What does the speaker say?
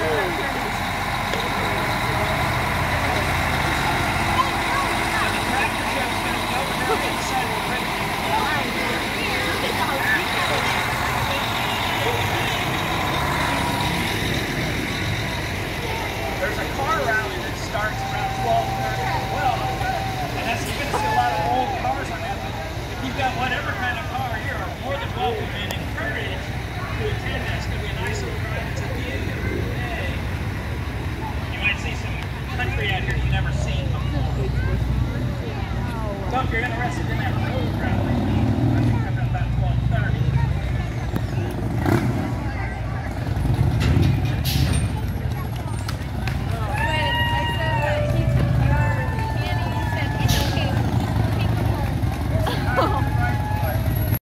There's a car rally that starts around 12:30 as well. And you're going to see a lot of old cars on that. If you've got whatever kind of car, you're more than welcome